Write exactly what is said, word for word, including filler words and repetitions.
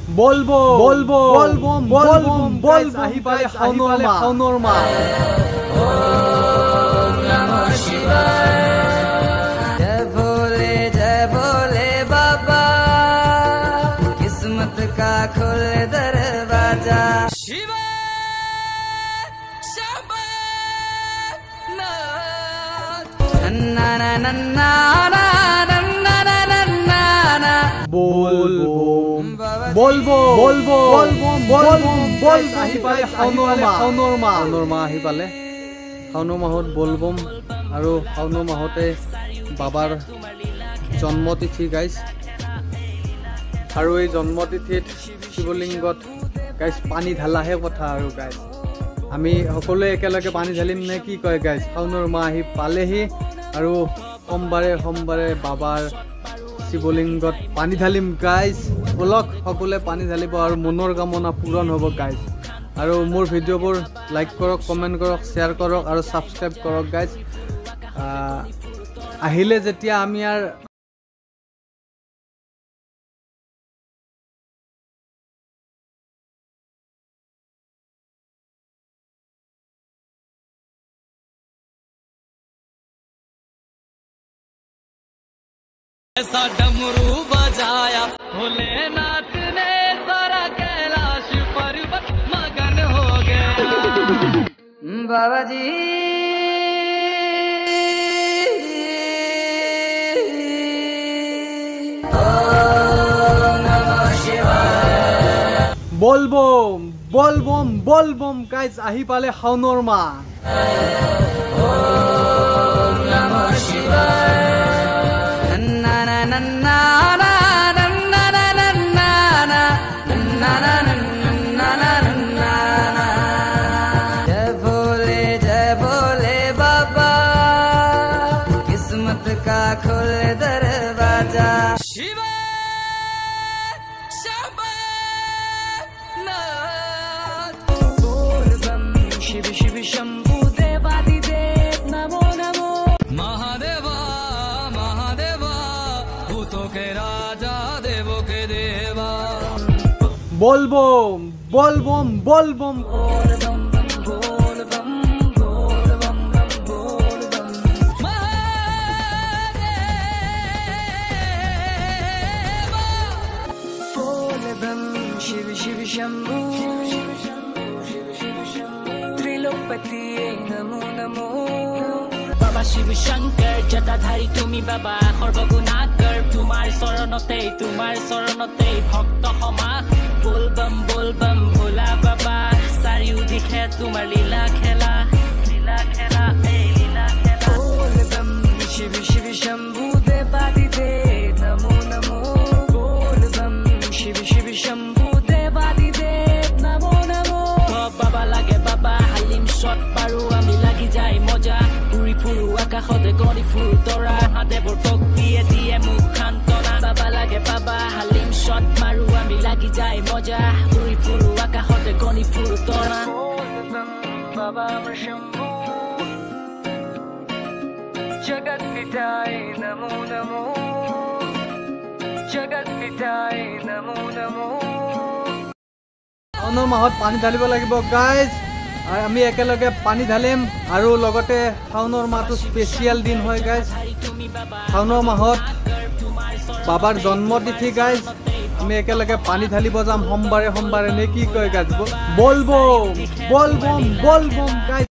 বলবো বলবো বলবো বলবো বলবো আহি পালে শাওনৰ মাহ শাওনৰ মাহ ओम नमः शिवाय जय भोले जय भोले बाबा किस्मत का खोल दरवाजा शिवाय नन्ना नन्ना বলবো বলবো বলবো বলবো বলবো বলবো আহি পালে শাওনৰ মাহ শাওনৰ মাহ শাওনৰ মাহ আহি পালে শাওনৰ মাহত বলবম আৰু শাওনৰ মাহতে বাবাৰ জন্মতিথি গাইজ আৰু এই জন্মতিথিত শিৱলিংগত গাইজ পানী ঢালাহে কথা আৰু গাইজ আমি সকলোৱে একেলগে পানী ঢালিম নে কি কয় গাইজ শাওনৰ মাহ আহি পালেহি আৰু সোমবাৰে সোমবাৰে বাবাৰ শিৱলিংগত পানী ঢালিম গাইজ বলক সকলোৱে পানী ঢালিব আৰু মনৰ কামনা পূৰণ হ'ব গাইজ আৰু মোৰ ভিডিঅ'বোৰ লাইক কৰক কমেণ্ট কৰক শ্বেয়াৰ কৰক আৰু ছাবস্ক্ৰাইব কৰক গাইজ আহিলে যেতিয়া আমি আর ऐसा डमरू बजाया भोलेनाथ ने सारा कैलाश पर्वत मगन हो गया बाबा जी ओम नमः शिवाय বলবো বলবম বলবম গাইজ আহি পালে শাওনৰ মাহ ओम नमः शिवाय जय भोले जय भोले बाबा किस्मत का खोल दरवाजा शिव शिव शंभु देवादिदेव नमो नमो महादेवा महादेवा भूतों के राजा देवों के देवा বলবো বলবম বলবম बोल बम बम बोल बम बोल बम बम बोल बम बोल बम शिव शिव शंभु त्रिलोकपति नमो नमो बाबा शिव शंकर जटाधारी तुमी बाबा सर्वगुणाकर तुमार शरणते तुमार शरणते भक्त क्षमा बोल बम बोल बम भोला बाबा चारिও दिखे तुमार लीला खेला लीला खेला ए लीला खेला बोल बम शिव शिव शंभु देवादिदेव नमो नमो बोल बम शिव शिव शंभु देवादिदेव नमो नमो बाबा लागे बाबा हालिम शट पारो আমি লাগি যাই মজা উৰি ফুৰো আকাশতে গৰি ফুৰো তৰা হাদেবৰ ভক্তিয়ে দিয়ে মুখ শান্তনা বাবা লাগে বাবা হালিম শট মাৰো আমি লাগি যাই মজা উৰি ফুৰো আকাশতে গৰি ফুৰো তৰা बोल बम बाबा शंभु जगत पिताय नमो नमो जगत पिताय नमो नमो শাওনৰ মাহত পানী ঢালিব লাগিব গাইজ আৰু আমি একেলগে পানী ঢালিম আৰু লগতে শাওনৰ মাহটো স্পেচিয়েল দিন হয় গাইজ শাওনৰ মাহত বাবাৰ জন্মতিথি গাইজ আমি একেলগে পানী ঢালিব যাম সোমবাৰে সোমবাৰে নে কি কয় গাইজ বলবো বলবম বলবম গাইজ